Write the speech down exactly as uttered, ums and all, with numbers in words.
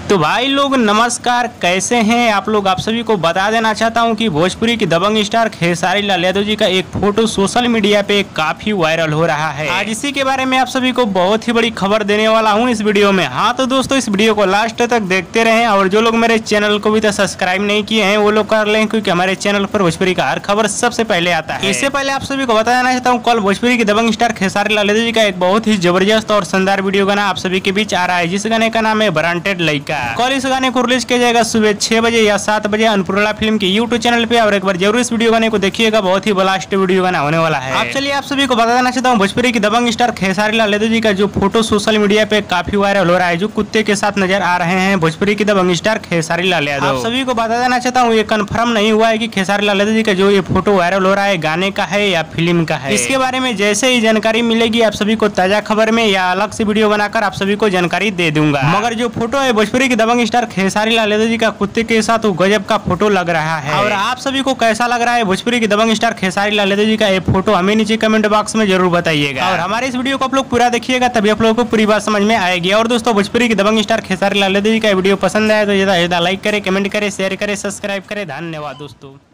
तो भाई लोग नमस्कार, कैसे हैं आप लोग। आप सभी को बता देना चाहता हूं कि भोजपुरी की दबंग स्टार खेसारी लाल यादव जी का एक फोटो सोशल मीडिया पे काफी वायरल हो रहा है। आज इसी के बारे में आप सभी को बहुत ही बड़ी खबर देने वाला हूं इस वीडियो में। हाँ तो दोस्तों, इस वीडियो को लास्ट तक देखते रहें और जो लोग मेरे चैनल को भी तो सब्सक्राइब नहीं किए हैं वो लोग कर लें, क्योंकि हमारे चैनल पर भोजपुरी का हर खबर सबसे पहले आता है। इससे पहले आप सभी को बता देना चाहता हूँ, कल भोजपुरी की दबंग स्टार खेसारी लाल यादव जी का एक बहुत ही जबरदस्त और शानदार वीडियो गाना आप सभी के बीच आ रहा है, जिस गाने का नाम है ब्रांडेड लड़का। कल इस गाने को रिलीज किया जाएगा सुबह छह बजे या सात बजे अन्नपूर्णा फिल्म के यूट्यूब चैनल पे, और एक बार जरूर इस वीडियो गाने को देखिएगा, बहुत ही ब्लास्ट वीडियो गाना होने वाला है। आप चलिए आप सभी को बता देना चाहता हूँ, भोजपुरी की दबंग स्टार खेसारी लाल यादव जी का जो फोटो सोशल मीडिया पे काफी वायरल हो रहा है, जो कुत्ते के साथ नजर आ रहे हैं भोजपुरी की दबंग स्टार खेसारी लाल यादव। आप सभी को बता देना चाहता हूँ, ये कंफर्म नहीं हुआ है कि खेसारी लाल यादव जी का जो ये फोटो वायरल हो रहा है गाने का है या फिल्म का है। इसके बारे में जैसे ही जानकारी मिलेगी आप सभी को ताजा खबर में या अलग से वीडियो बनाकर आप सभी को जानकारी दे दूंगा। मगर जो फोटो है भोजपुरी की दबंग स्टार खेसारी लाल यादव जी का कुत्ते के साथ वो गजब का फोटो लग रहा है। और आप सभी को कैसा लग रहा है भोजपुरी की दबंग स्टार खेसारी लाल यादव जी का ये फोटो, हमें नीचे कमेंट बॉक्स में जरूर बताइएगा। और हमारे इस वीडियो को आप लोग पूरा देखिएगा, तभी आप लोगों को पूरी बात समझ में आएगी। और दोस्तों, भोजपुरी की दबंग स्टार खेसारी लाल यादव जी का वीडियो पसंद आए तो ज्यादा ज्यादा लाइक करे, कमेंट करे, शेयर करे, सब्सक्राइब करे। धन्यवाद दोस्तों।